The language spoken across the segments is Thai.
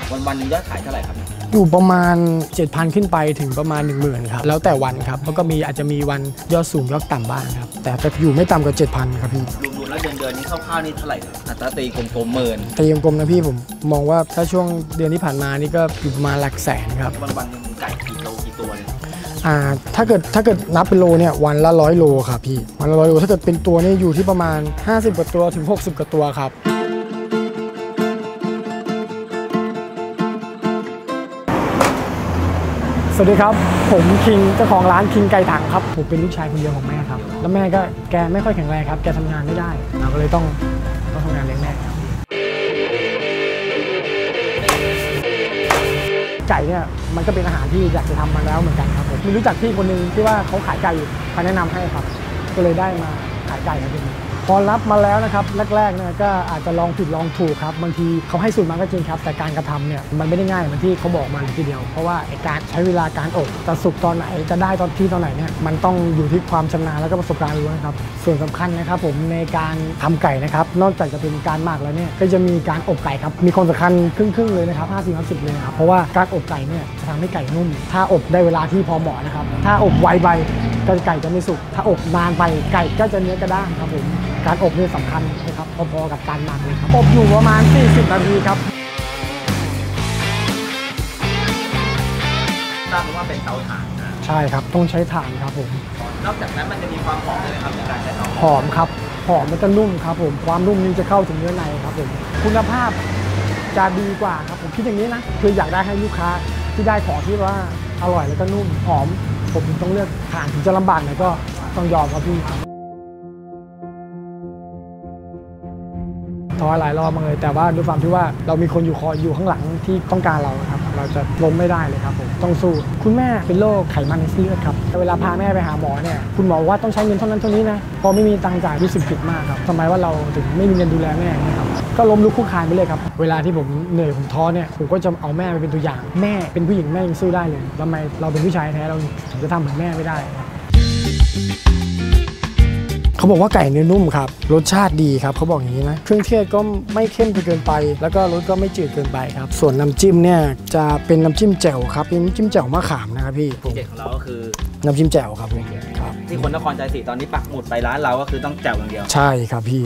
วันหนึ่งยอดขายเท่าไหร่ครับอยู่ประมาณ 7,000 ขึ้นไปถึงประมาณ 10,000 ครับแล้วแต่วันครับแล้วก็อาจจะมีวันยอดสูงยอดต่ำบ้างครับแต่อยู่ไม่ต่ำกว่า 7,000 ครับพี่รวมๆแล้วเดือนนี้คร่าวๆนี่เท่าไหร่อัตราตีกลมๆหมื่นตีกลมๆนะพี่ผมมองว่าถ้าช่วงเดือนที่ผ่านมานี่ก็อยู่ประมาณหลักแสนครับวันหนึ่งไก่กี่ตัวเนี่ยถ้าเกิดนับเป็นโลเนี่ยวันละ100 โลครับพี่วันละ100 โลถ้าเกิดเป็นตัวนี่อยู่ที่ประมาณ50 กว่าตัวถึง60 กว่าตัวครับสวัสดีครับผมคิงเจ้าของร้านคิงไก่ถังครับผมเป็นลูกชายคนเดียวของแม่ครับแล้วแม่ก็แกไม่ค่อยแข็งแรงครับแกทำงานไม่ได้เราก็เลยต้องทำงานเลี้ยงแม่ครับไก่เนี่ยมันก็เป็นอาหารที่อยากจะทำมาแล้วเหมือนกันครับผมมีรู้จักพี่คนนึงที่ว่าเขาขายไก่อยู่เขาแนะนำให้ครับก็เลยได้มาขายไก่ครับพี่พอรับมาแล้วนะครับแรกๆเนี่ยก็อาจจะลองผิดลองถูกครับบางทีเขาให้สูตรมาก็จริงครับแต่การกระทำเนี่ยมันไม่ได้ง่ายเหมือนที่เขาบอกมาทีเดียวเพราะว่าการใช้เวลาการอบจะสุกตอนไหนจะได้ตอนไหนเนี่ยมันต้องอยู่ที่ความชำนาญแล้วก็ประสบการณ์ล้วนครับส่วนสำคัญนะครับผมในการทำไก่นะครับนอกจากจะเป็นการหมักแล้วเนี่ยก็จะมีการอบไก่ครับมีความสำคัญครึ่งเลยนะครับ50-50เลยครับเพราะว่าการอบไก่เนี่ยจะทำให้ไก่นุ่มถ้าอบได้เวลาที่พอเหมาะนะครับถ้าอบไวไปไก่จะไม่สุกถ้าอบนานไปไก่ก็จะเนื้อกระด้างครับผมการอบนี่สำคัญนะครับพอๆกับการหมักเลยครับอบอยู่ประมาณ40 นาทีครับทราบว่าเป็นเตาถ่านนะใช่ครับต้องใช้ถ่านครับผมนอกจากนั้นมันจะมีความหอมเลยครับในการใช้เตาหอมครับหอมมันจะนุ่มครับผมความนุ่มนี้จะเข้าถึงเนื้อในครับผมคุณภาพจะดีกว่าครับผมคิดอย่างนี้นะคืออยากได้ให้ลูกค้าที่ได้ของที่ว่าอร่อยแล้วก็นุ่มหอมผมต้องเลือกถ่านถึงจะลำบากหน่อยก็ต้องยอมครับพี่ท้อหลายรอบมาเลยแต่ว่าด้วยความที่ว่าเรามีคนอยู่ข้างหลังที่ต้องการเราครับเราจะล้มไม่ได้เลยครับผมต้องสู้คุณแม่เป็นโรคไขมันในเส้นเลือดครับเวลาพาแม่ไปหาหมอเนี่ยคุณหมอว่าต้องใช้เงินเท่านั้นเท่านี้นะพอไม่มีตังค์จ่ายรู้สึกผิดมากครับทำไมว่าเราถึงไม่มีเงินดูแลแม่นะครับก็ล้มลุกคลุกคลานไปเลยครับเวลาที่ผมเหนื่อยผมท้อเนี่ยผมก็จะเอาแม่ไปเป็นตัวอย่างแม่เป็นผู้หญิงแม่ยังสู้ได้เลยทำไมเราเป็นผู้ชายแท้เราถึงจะทำเหมือนแม่ไม่ได้ครับเขาบอกว่าไก่เนื้อนุ่มครับรสชาติดีครับเขาบอกอย่างนี้นะเครื่องเทศก็ไม่เข้มจนเกินไปแล้วก็รสก็ไม่จืดเกินไปครับส่วนน้ำจิ้มเนี่ยจะเป็นน้ำจิ้มแจ่วครับเป็นน้ำจิ้มแจ่วมะขามนะครับพี่เด็ดของเราก็คือน้ำจิ้มแจ่วครับผมครับที่คนนครใจศรีตอนนี้ปักหมุดไปร้านเราก็คือต้องแจ่วอย่างเดียวใช่ครับพี่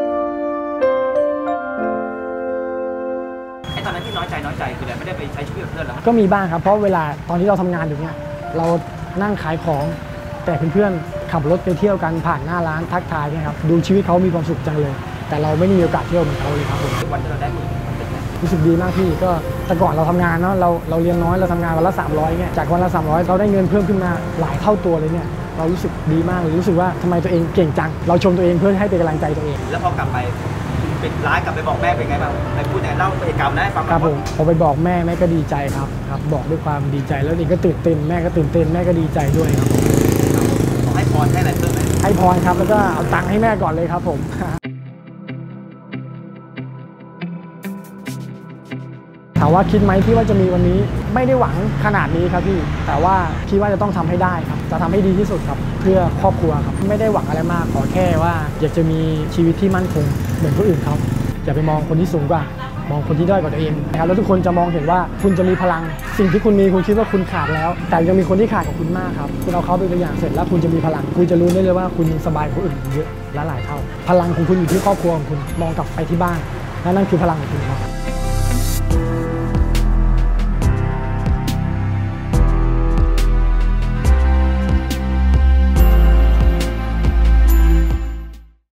ไอ้ตอนนั้นที่น้อยใจคืออะไรไม่ได้ไปใช้ชีวิตกับเพื่อนแล้วก็มีบ้างครับเพราะเวลาตอนที่เราทำงานอยู่เนี่ยเรานั่งขายของแต่เพื่อนๆขับรถไปเที่ยวกันผ่านหน้าร้านทักทายเนี่ยครับดูชีวิตเขามีความสุขจังเลยแต่เราไม่มีโอกาสเที่ยวเหมือนเขาเลยครับผมวันที่เราได้หมื่นมันเป็นไงรู้สึกดีมากพี่ก็แต่ก่อนเราทำงานเนาะเราเรียนน้อยเราทำงานวันละ300เนี่ยจากวันละ300เราได้เงินเพิ่มขึ้นมาหลายเท่าตัวเลยเนี่ยเรารู้สึกดีมากเลยรู้สึกว่าทำไมตัวเองเก่งจังเราชมตัวเองเพื่อให้เป็นกำลังใจตัวเองแล้วพอกลับไปปิดร้านกลับไปบอกแม่เป็นไงบ้างไปพูดเนี่ยเล่าเหตุการณ์ให้ฟังครับผมพอไปบอกแม่ก็ดีใจครับบอกด้วยความดีใจแล้วเด็กก็ตื่นเต้นแม่ก็ตื่นเต้นแม่ก็ดีใจด้วยครับให้พรให้อะไรเพิ่มไหมให้พรครับแล้วก็เอาตังค์ให้แม่ก่อนเลยครับผมถามว่าคิดไหมที่ว่าจะมีวันนี้ไม่ได้หวังขนาดนี้ครับพี่แต่ว่าคิดว่าจะต้องทำให้ได้ครับจะทำให้ดีที่สุดครับเพื่อครอบครัวครับไม่ได้หวังอะไรมากขอแค่ว่าอยากจะมีชีวิตที่มั่นคงเหมือนคนอื่นเขาอย่าไปมองคนที่สูงกว่ามองคนที่ด้อยกว่าตัวเองนะครับแล้วทุกคนจะมองเห็นว่าคุณจะมีพลังสิ่งที่คุณมีคุณคิดว่าคุณขาดแล้วแต่ยังมีคนที่ขาดกว่าคุณมากครับคุณเอาเขาเป็นตัวอย่างเสร็จแล้วคุณจะมีพลังคุณจะรู้ได้เลยว่าคุณสบายกว่าคนอื่นเยอะหลายเท่าพลังของคุณอยู่ที่ครอบครัวของคุณมองกลับไปที่บ้านนั่นคือพลังของคุณครับ